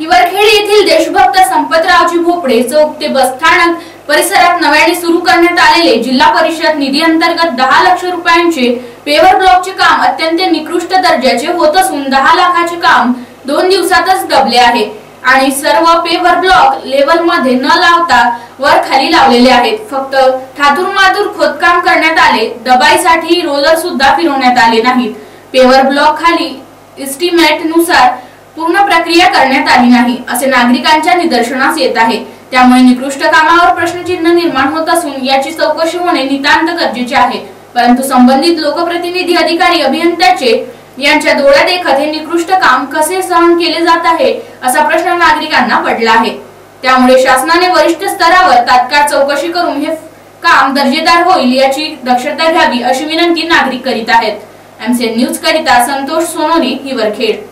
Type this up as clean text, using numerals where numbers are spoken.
हिवरखेड येथील देशभक्त संपतरावजी भोपळे चौक ते बसस्थानक परिसरात नव्याने सुरू करण्यात आलेले जिल्हा परिषद निधी अंतर्गत 10 लाख रुपयांचे पेवर ब्लॉकचे काम अत्यंत निकृष्ट दर्जाचे होत असून 10 लाखाचे काम 2 दिवसातच दबले आहे आणि सर्व पेवर ब्लॉक लेवल मध्ये न लावता वर खाली लावलेले आहेत। फक्त ठातूरमातूर खोदकाम करण्यात आले, दबाईसाठी रोलर सुद्धा फिरवण्यात आले नाहीत। पेवर ब्लॉक खाली एस्टिमेट नुसार पूर्ण प्रक्रिया करण्यात आली नाही असे नागरिकांच्या निदर्शनास येत आहे। त्यामुळे निकृष्ट कामावर प्रश्नचिन्ह निर्माण होत असून याची चौकशी होणे नितांत गरजेचे आहे। परंतु संबंधित लोकप्रतिनिधी, अधिकारी, अभियंत्याचे यांच्या डोळ्यादेखत हे निकृष्ट काम कसे सहन केले जात आहे असा प्रश्न नागरिकांना पडला आहे। त्यामुळे शासनाने वरिष्ठ स्तरावर तात्काळ चौकशी करून हे काम दर्जेदार होईल याची दक्षता घ्यावी अशी विनंती नागरिक करीत आहेत। एमसीएन न्यूज करिता संतोष सोनोनी, हिवरखेड।